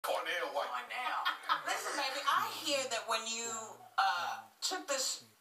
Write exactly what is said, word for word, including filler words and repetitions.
Cornell White. Cornell. Listen, baby, I hear that when you uh, took this